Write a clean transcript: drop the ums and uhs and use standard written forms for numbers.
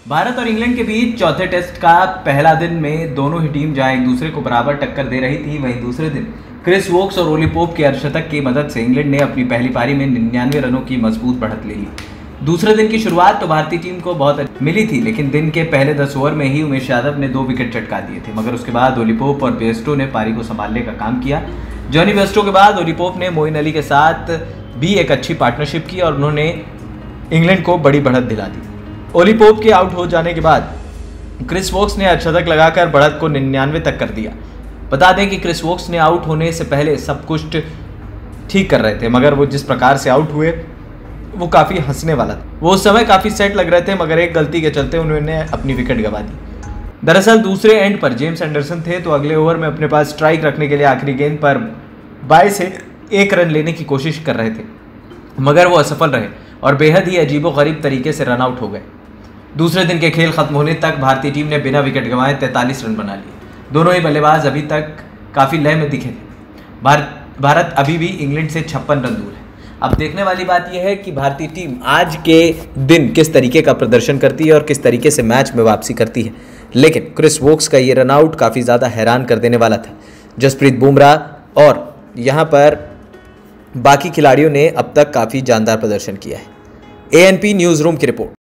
भारत और इंग्लैंड के बीच चौथे टेस्ट का पहला दिन में दोनों ही टीम जहां एक दूसरे को बराबर टक्कर दे रही थी, वहीं दूसरे दिन क्रिस वोक्स और ओली पोप के अर्धशतक की मदद से इंग्लैंड ने अपनी पहली पारी में 99 रनों की मजबूत बढ़त ले ली। दूसरे दिन की शुरुआत तो भारतीय टीम को बहुत मिली थी, लेकिन दिन के पहले 10 ओवर में ही उमेश यादव ने 2 विकेट चटका दिए थे, मगर उसके बाद ओली पोप और बेयरस्टो ने पारी को संभालने का काम किया। जॉनी बेयरस्टो के बाद ओली पोप ने मोइन अली के साथ भी एक अच्छी पार्टनरशिप की और उन्होंने इंग्लैंड को बड़ी बढ़त दिला दी। ओली पोप के आउट हो जाने के बाद क्रिस वोक्स ने अर्धशतक लगाकर बढ़त को 99 तक कर दिया। बता दें कि क्रिस वोक्स ने आउट होने से पहले सब कुछ ठीक कर रहे थे, मगर वो जिस प्रकार से आउट हुए वो काफ़ी हंसने वाला था। वो उस समय काफ़ी सेट लग रहे थे, मगर एक गलती के चलते उन्होंने अपनी विकेट गंवा दी। दरअसल दूसरे एंड पर जेम्स एंडरसन थे, तो अगले ओवर में अपने पास स्ट्राइक रखने के लिए आखिरी गेंद पर बाय से 1 रन लेने की कोशिश कर रहे थे, मगर वो असफल रहे और बेहद ही अजीबोगरीब तरीके से रन आउट हो गए। दूसरे दिन के खेल खत्म होने तक भारतीय टीम ने बिना विकेट गंवाए 43 रन बना लिए। दोनों ही बल्लेबाज अभी तक काफ़ी लय में दिखे थे। भारत अभी भी इंग्लैंड से 56 रन दूर है। अब देखने वाली बात यह है कि भारतीय टीम आज के दिन किस तरीके का प्रदर्शन करती है और किस तरीके से मैच में वापसी करती है। लेकिन क्रिस वोक्स का ये रन आउट काफ़ी ज़्यादा हैरान कर देने वाला था। जसप्रीत बुमराह और यहाँ पर बाकी खिलाड़ियों ने अब तक काफ़ी जानदार प्रदर्शन किया है। ANP न्यूज़ रूम की रिपोर्ट।